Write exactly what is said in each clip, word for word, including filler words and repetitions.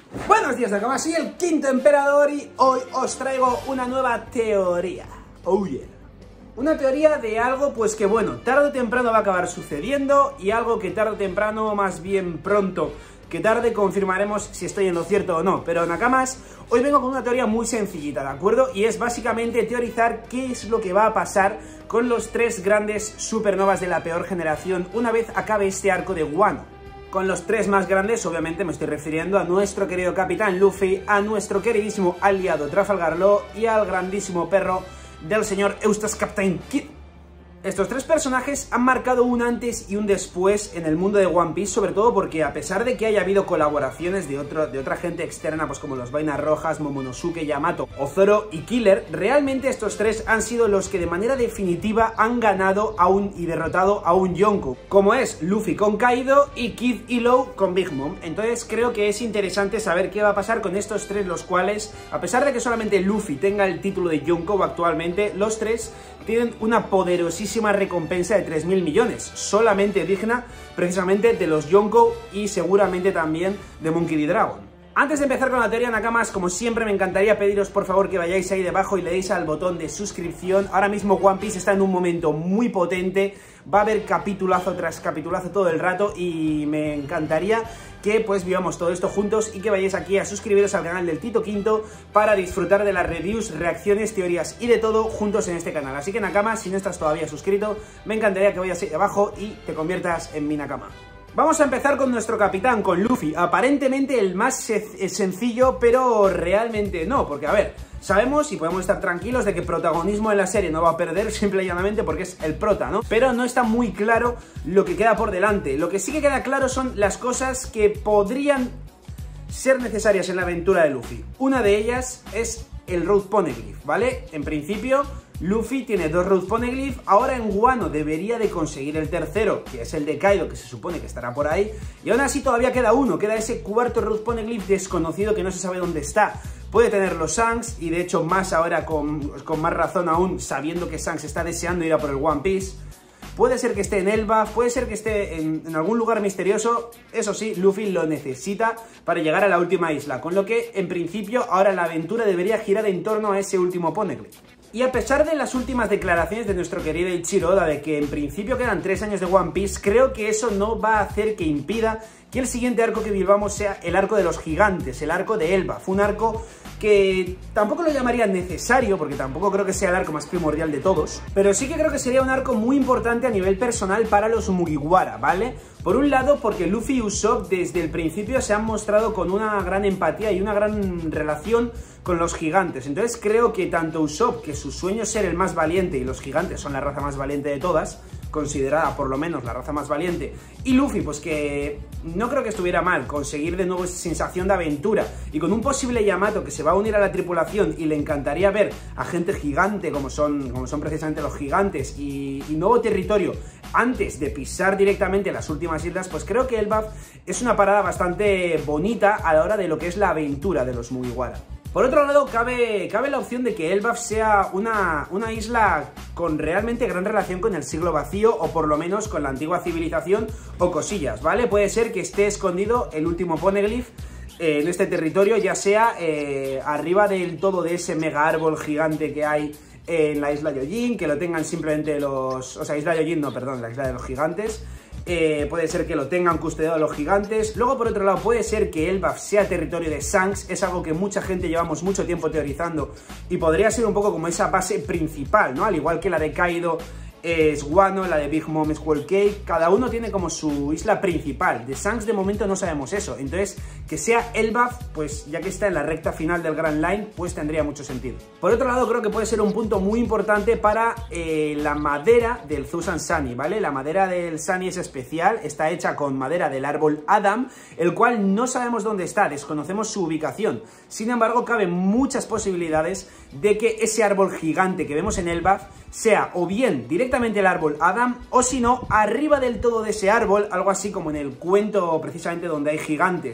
Buenos días, Nakama, soy el quinto emperador y hoy os traigo una nueva teoría. Oh yeah. Una teoría de algo pues que bueno, tarde o temprano va a acabar sucediendo y algo que tarde o temprano, más bien pronto que tarde, confirmaremos si estoy en lo cierto o no. Pero Nakamas, hoy vengo con una teoría muy sencillita, ¿de acuerdo? Y es básicamente teorizar qué es lo que va a pasar con los tres grandes supernovas de la peor generación una vez acabe este arco de Wano. Con los tres más grandes, obviamente me estoy refiriendo a nuestro querido Capitán Luffy, a nuestro queridísimo aliado Trafalgar Law y al grandísimo perro del señor Eustace Captain Kidd. Estos tres personajes han marcado un antes y un después en el mundo de One Piece, sobre todo porque a pesar de que haya habido colaboraciones de, otro, de otra gente externa, pues como los Vainas Rojas, Momonosuke, Yamato o Zoro y Killer, realmente estos tres han sido los que de manera definitiva han ganado a un, y derrotado a un Yonko, como es Luffy con Kaido y Kid y Law con Big Mom. Entonces creo que es interesante saber qué va a pasar con estos tres, los cuales, a pesar de que solamente Luffy tenga el título de Yonko actualmente, los tres tienen una poderosísima recompensa de tres mil millones, solamente digna precisamente de los Yonko y seguramente también de Monkey D. Dragon. Antes de empezar con la teoría, Nakamas, como siempre me encantaría pediros por favor que vayáis ahí debajo y le deis al botón de suscripción. Ahora mismo One Piece está en un momento muy potente, va a haber capitulazo tras capitulazo todo el rato y me encantaría que pues vivamos todo esto juntos y que vayáis aquí a suscribiros al canal del Tito Quinto para disfrutar de las reviews, reacciones, teorías y de todo juntos en este canal. Así que Nakama, si no estás todavía suscrito, me encantaría que vayas ahí abajo y te conviertas en mi Nakama. Vamos a empezar con nuestro capitán, con Luffy, aparentemente el más sencillo, pero realmente no, porque a ver, sabemos y podemos estar tranquilos de que protagonismo en la serie no va a perder simple y llanamente porque es el prota, ¿no? Pero no está muy claro lo que queda por delante. Lo que sí que queda claro son las cosas que podrían ser necesarias en la aventura de Luffy. Una de ellas es el Road Poneglyph, ¿vale? En principio, Luffy tiene dos Road Poneglyph, ahora en Wano debería de conseguir el tercero, que es el de Kaido, que se supone que estará por ahí, y aún así todavía queda uno, queda ese cuarto Road Poneglyph desconocido que no se sabe dónde está. Puede tenerlo Shanks, y de hecho más ahora con, con más razón aún, sabiendo que Shanks está deseando ir a por el One Piece. Puede ser que esté en Elba, puede ser que esté en, en algún lugar misterioso. Eso sí, Luffy lo necesita para llegar a la última isla, con lo que en principio ahora la aventura debería girar en torno a ese último Poneglyph. Y a pesar de las últimas declaraciones de nuestro querido Ichiro Oda de que en principio quedan tres años de One Piece, creo que eso no va a hacer que impida que el siguiente arco que vivamos sea el arco de los gigantes, el arco de Elba. Fue un arco que tampoco lo llamaría necesario, porque tampoco creo que sea el arco más primordial de todos, pero sí que creo que sería un arco muy importante a nivel personal para los Mugiwara, ¿vale? Por un lado, porque Luffy y Usopp desde el principio se han mostrado con una gran empatía y una gran relación con los gigantes. Entonces creo que tanto Usopp, que su sueño es ser el más valiente, y los gigantes son la raza más valiente de todas, considerada por lo menos la raza más valiente, y Luffy, pues que no creo que estuviera mal conseguir de nuevo esa sensación de aventura, y con un posible Yamato que se va a unir a la tripulación y le encantaría ver a gente gigante como son, como son precisamente los gigantes y, y nuevo territorio antes de pisar directamente las últimas islas, pues creo que Elbaf es una parada bastante bonita a la hora de lo que es la aventura de los Mugiwara. Por otro lado, cabe, cabe la opción de que Elbaf sea una, una isla con realmente gran relación con el siglo vacío, o por lo menos con la antigua civilización o cosillas, ¿vale? Puede ser que esté escondido el último Poneglyph eh, en este territorio, ya sea eh, arriba del todo de ese mega árbol gigante que hay en la isla Yojin, que lo tengan simplemente los... O sea, isla Yojin, no, perdón, la isla de los gigantes. Eh, puede ser que lo tengan custodiado los gigantes. Luego, por otro lado, puede ser que Elbaf sea territorio de Shanks. Es algo que mucha gente llevamos mucho tiempo teorizando y podría ser un poco como esa base principal, ¿no? Al igual que la de Kaido es Wano, la de Big Mom es Whole Cake. Cada uno tiene como su isla principal. De Shanks de momento no sabemos eso. Entonces, que sea Elbaf, pues ya que está en la recta final del Grand Line, pues tendría mucho sentido. Por otro lado, creo que puede ser un punto muy importante para eh, la madera del Thousand Sunny, ¿vale? La madera del Sunny es especial, está hecha con madera del árbol Adam, el cual no sabemos dónde está, desconocemos su ubicación. Sin embargo, caben muchas posibilidades de que ese árbol gigante que vemos en Elbaf sea o bien directamente el árbol Adam, o si no, arriba del todo de ese árbol, algo así como en el cuento precisamente donde hay gigantes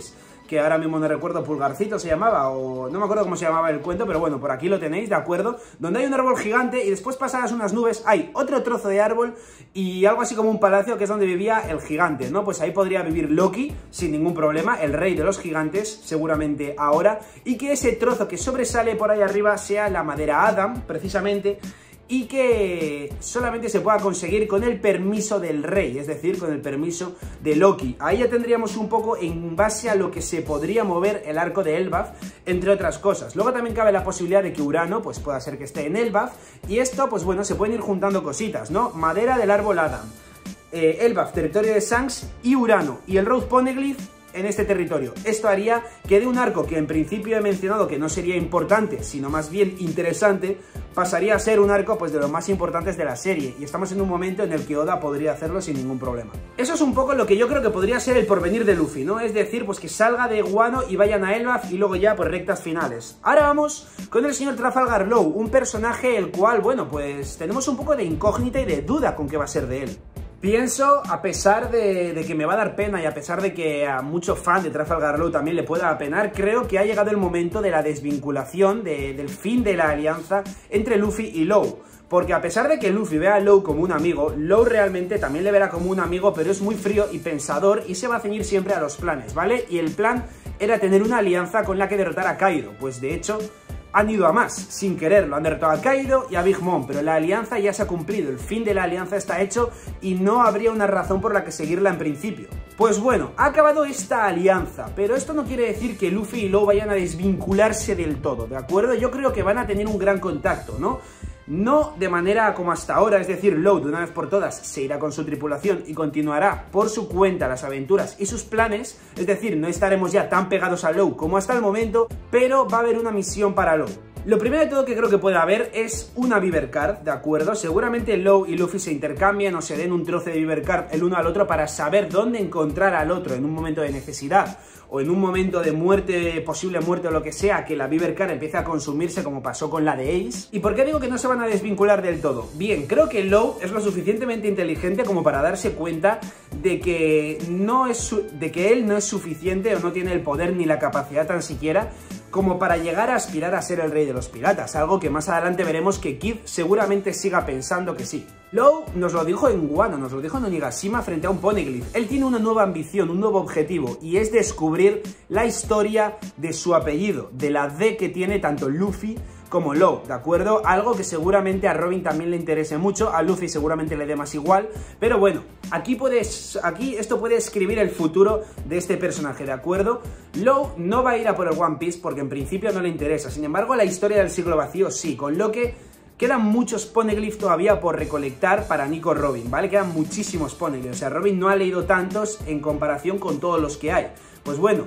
que ahora mismo no recuerdo, Pulgarcito se llamaba, o no me acuerdo cómo se llamaba el cuento, pero bueno, por aquí lo tenéis, ¿de acuerdo? Donde hay un árbol gigante y después pasadas unas nubes hay otro trozo de árbol y algo así como un palacio que es donde vivía el gigante, ¿no? Pues ahí podría vivir Loki sin ningún problema, el rey de los gigantes, seguramente ahora, y que ese trozo que sobresale por ahí arriba sea la madera Adam, precisamente, y que solamente se pueda conseguir con el permiso del rey, es decir, con el permiso de Loki. Ahí ya tendríamos un poco en base a lo que se podría mover el arco de Elbaf, entre otras cosas. Luego también cabe la posibilidad de que Urano pues pueda ser que esté en Elbaf, y esto pues bueno, se pueden ir juntando cositas, ¿no? Madera del árbol Adam, eh, Elbaf, territorio de Shanks, y Urano, y el Road Poneglyph en este territorio. Esto haría que de un arco que en principio he mencionado que no sería importante, sino más bien interesante, pasaría a ser un arco pues de los más importantes de la serie, y estamos en un momento en el que Oda podría hacerlo sin ningún problema. Eso es un poco lo que yo creo que podría ser el porvenir de Luffy, ¿no? Es decir, pues que salga de Wano y vayan a Elbaf y luego ya pues rectas finales. Ahora vamos con el señor Trafalgar Law, un personaje el cual, bueno, pues tenemos un poco de incógnita y de duda con qué va a ser de él. Pienso, a pesar de, de que me va a dar pena y a pesar de que a muchos fans de Trafalgar Law también le pueda apenar, creo que ha llegado el momento de la desvinculación, de, del fin de la alianza entre Luffy y Law. Porque a pesar de que Luffy vea a Law como un amigo, Law realmente también le verá como un amigo, pero es muy frío y pensador y se va a ceñir siempre a los planes, ¿vale? Y el plan era tener una alianza con la que derrotar a Kaido, pues de hecho han ido a más, sin quererlo, han derrotado a Kaido y a Big Mom, pero la alianza ya se ha cumplido, el fin de la alianza está hecho y no habría una razón por la que seguirla en principio. Pues bueno, ha acabado esta alianza, pero esto no quiere decir que Luffy y Law vayan a desvincularse del todo, ¿de acuerdo? Yo creo que van a tener un gran contacto, ¿no? No de manera como hasta ahora, es decir, Law de una vez por todas se irá con su tripulación y continuará por su cuenta las aventuras y sus planes, es decir, no estaremos ya tan pegados a Law como hasta el momento, pero va a haber una misión para Law. Lo primero de todo que creo que puede haber es una Beaver Card, ¿de acuerdo? Seguramente Law y Luffy se intercambian o se den un trozo de Beaver Card el uno al otro para saber dónde encontrar al otro en un momento de necesidad o en un momento de muerte, posible muerte o lo que sea, que la Beaver Card empiece a consumirse como pasó con la de Ace. ¿Y por qué digo que no se van a desvincular del todo? Bien, creo que Law es lo suficientemente inteligente como para darse cuenta de que, no es su- de que él no es suficiente o no tiene el poder ni la capacidad tan siquiera como para llegar a aspirar a ser el rey de los piratas, algo que más adelante veremos que Kid seguramente siga pensando que sí. Law nos lo dijo en Wano, nos lo dijo en Onigashima frente a un Poneglyph. Él tiene una nueva ambición, un nuevo objetivo, y es descubrir la historia de su apellido, de la D que tiene tanto Luffy como Law, ¿de acuerdo? Algo que seguramente a Robin también le interese mucho, a Luffy seguramente le dé más igual, pero bueno, aquí puedes, aquí esto puede escribir el futuro de este personaje, ¿de acuerdo? Law no va a ir a por el One Piece porque en principio no le interesa, sin embargo la historia del siglo vacío sí, con lo que quedan muchos Poneglyph todavía por recolectar para Nico Robin, ¿vale? Quedan muchísimos Poneglyph, o sea, Robin no ha leído tantos en comparación con todos los que hay. Pues bueno,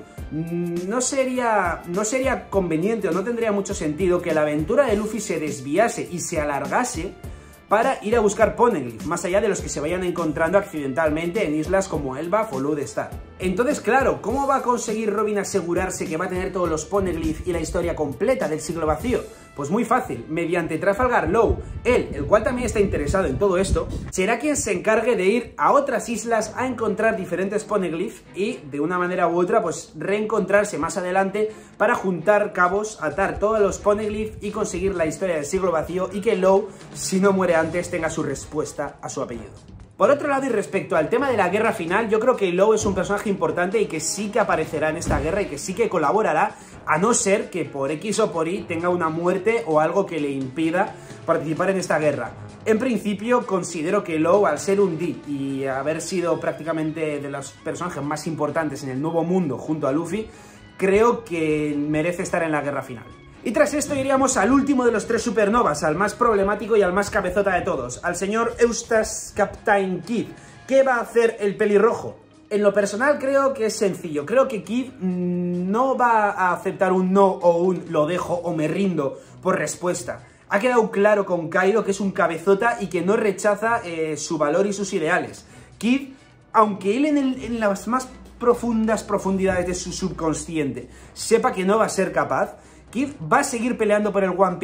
no sería, no sería conveniente o no tendría mucho sentido que la aventura de Luffy se desviase y se alargase para ir a buscar Poneglyph, más allá de los que se vayan encontrando accidentalmente en islas como Elbaf o Lodestar. Entonces, claro, ¿cómo va a conseguir Robin asegurarse que va a tener todos los Poneglyph y la historia completa del siglo vacío? Pues muy fácil, mediante Trafalgar Law. Él, el cual también está interesado en todo esto, será quien se encargue de ir a otras islas a encontrar diferentes Poneglyph y, de una manera u otra, pues reencontrarse más adelante para juntar cabos, atar todos los Poneglyph y conseguir la historia del siglo vacío y que Law, si no muere antes, tenga su respuesta a su apellido. Por otro lado, y respecto al tema de la guerra final, yo creo que Law es un personaje importante y que sí que aparecerá en esta guerra y que sí que colaborará, a no ser que por X o por Y tenga una muerte o algo que le impida participar en esta guerra. En principio, considero que Law, al ser un D y haber sido prácticamente de los personajes más importantes en el Nuevo Mundo junto a Luffy, creo que merece estar en la guerra final. Y tras esto iríamos al último de los tres supernovas, al más problemático y al más cabezota de todos, al señor Eustace Captain Kidd. ¿Qué va a hacer el pelirrojo? En lo personal creo que es sencillo, creo que Kidd no va a aceptar un no o un lo dejo o me rindo por respuesta. Ha quedado claro con Kaido que es un cabezota y que no rechaza eh, su valor y sus ideales. Kidd, aunque él en, el, en las más profundas profundidades de su subconsciente sepa que no va a ser capaz, Kidd va a seguir peleando por el One Piece.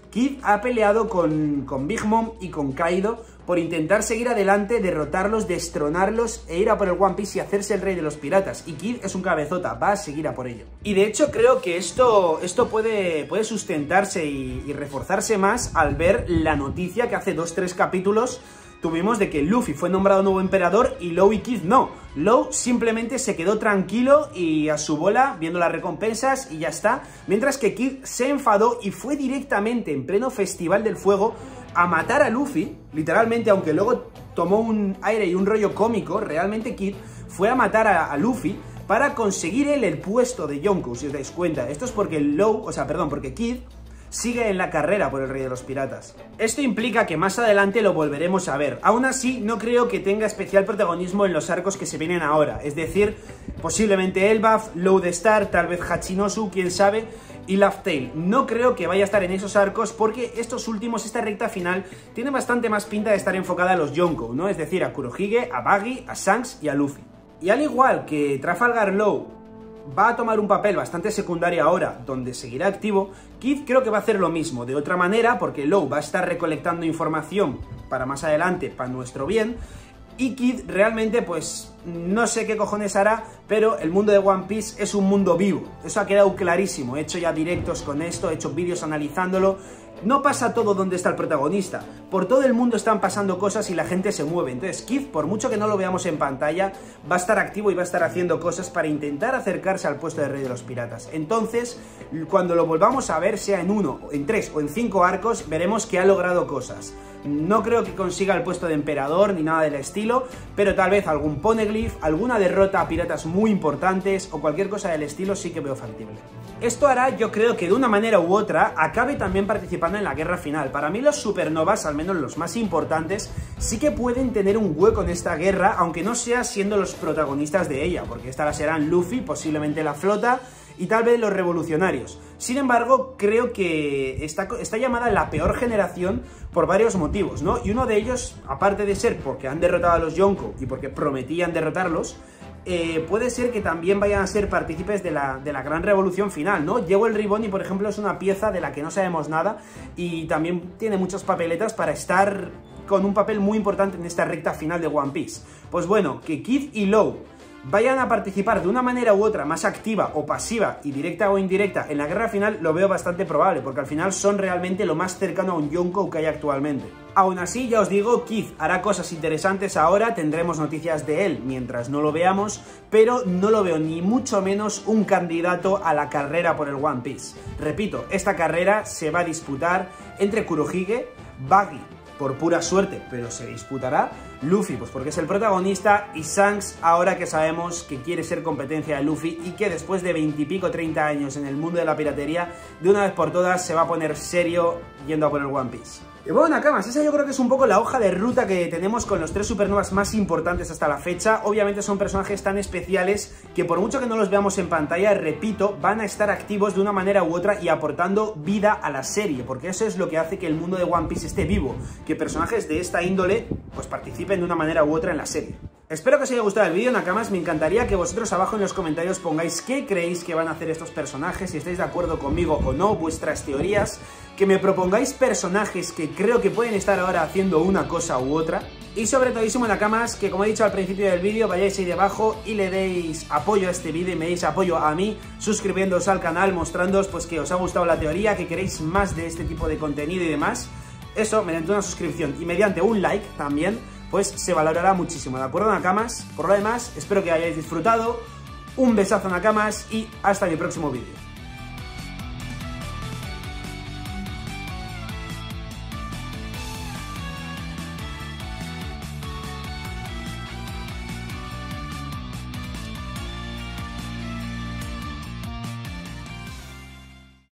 Kid ha peleado con, con Big Mom y con Kaido por intentar seguir adelante, derrotarlos, destronarlos e ir a por el One Piece y hacerse el rey de los piratas. Y Kid es un cabezota, va a seguir a por ello. Y de hecho creo que esto, esto puede, puede sustentarse y, y reforzarse más al ver la noticia que hace dos tres capítulos tuvimos de que Luffy fue nombrado nuevo emperador y Law y Kid no. Law simplemente se quedó tranquilo y a su bola viendo las recompensas y ya está. Mientras que Kid se enfadó y fue directamente en pleno Festival del Fuego a matar a Luffy, literalmente, aunque luego tomó un aire y un rollo cómico, realmente Kid fue a matar a, a Luffy para conseguir él el puesto de Yonko, si os dais cuenta. Esto es porque Law, o sea, perdón, porque Kid sigue en la carrera por el Rey de los Piratas. Esto implica que más adelante lo volveremos a ver. Aún así, no creo que tenga especial protagonismo en los arcos que se vienen ahora. Es decir, posiblemente Elbaf, Lodestar, tal vez Hachinosu, quién sabe, y Laugh Tale. No creo que vaya a estar en esos arcos porque estos últimos, esta recta final, tiene bastante más pinta de estar enfocada a los Yonko, ¿no? Es decir, a Kurohige, a Buggy, a Shanks y a Luffy. Y al igual que Trafalgar Law va a tomar un papel bastante secundario ahora, donde seguirá activo, Kid creo que va a hacer lo mismo, de otra manera, porque Law va a estar recolectando información para más adelante, para nuestro bien, y Kid realmente, pues, no sé qué cojones hará, pero el mundo de One Piece es un mundo vivo, eso ha quedado clarísimo, he hecho ya directos con esto, he hecho vídeos analizándolo. No pasa todo donde está el protagonista, por todo el mundo están pasando cosas y la gente se mueve. Entonces Kid, por mucho que no lo veamos en pantalla, va a estar activo y va a estar haciendo cosas para intentar acercarse al puesto de Rey de los Piratas. Entonces, cuando lo volvamos a ver, sea en uno, en tres o en cinco arcos, veremos que ha logrado cosas. No creo que consiga el puesto de emperador ni nada del estilo, pero tal vez algún poneglyph, alguna derrota a piratas muy importantes o cualquier cosa del estilo sí que veo factible. Esto hará, yo creo que de una manera u otra, acabe también participando en la guerra final. Para mí los supernovas, al menos los más importantes, sí que pueden tener un hueco en esta guerra, aunque no sea siendo los protagonistas de ella, porque estas serán Luffy, posiblemente la flota, y tal vez los revolucionarios. Sin embargo, creo que está, está llamada la peor generación por varios motivos, ¿no? Y uno de ellos, aparte de ser porque han derrotado a los Yonko y porque prometían derrotarlos, Eh, puede ser que también vayan a ser partícipes de la, de la gran revolución final, ¿no? Diego el Riboni, por ejemplo, es una pieza de la que no sabemos nada y también tiene muchas papeletas para estar con un papel muy importante en esta recta final de One Piece. Pues bueno, que Kid y Law vayan a participar de una manera u otra más activa o pasiva y directa o indirecta en la guerra final lo veo bastante probable, porque al final son realmente lo más cercano a un Yonko que hay actualmente. Aún así, ya os digo, Kid hará cosas interesantes ahora, tendremos noticias de él mientras no lo veamos, pero no lo veo ni mucho menos un candidato a la carrera por el One Piece. Repito, esta carrera se va a disputar entre Kurohige, Buggy, por pura suerte, pero se disputará, Luffy, pues porque es el protagonista, y Shanks, ahora que sabemos que quiere ser competencia de Luffy y que después de veintipico, treinta años en el mundo de la piratería, de una vez por todas se va a poner serio yendo a por el One Piece. Y bueno, Nakamas, esa yo creo que es un poco la hoja de ruta que tenemos con los tres supernovas más importantes hasta la fecha. Obviamente son personajes tan especiales que por mucho que no los veamos en pantalla, repito, van a estar activos de una manera u otra y aportando vida a la serie, porque eso es lo que hace que el mundo de One Piece esté vivo, que personajes de esta índole pues participen de una manera u otra en la serie. Espero que os haya gustado el vídeo, Nakamas. Me encantaría que vosotros abajo en los comentarios pongáis qué creéis que van a hacer estos personajes, si estáis de acuerdo conmigo o no, vuestras teorías, que me propongáis personajes que creo que pueden estar ahora haciendo una cosa u otra. Y sobre todísimo, Nakamas, que como he dicho al principio del vídeo, vayáis ahí debajo y le deis apoyo a este vídeo y me deis apoyo a mí, suscribiéndoos al canal, mostrándoos pues que os ha gustado la teoría, que queréis más de este tipo de contenido y demás. Eso mediante una suscripción y mediante un like también, pues se valorará muchísimo, ¿de acuerdo, Nakamas? Por lo demás, espero que hayáis disfrutado, un besazo, Nakamas, y hasta mi próximo vídeo.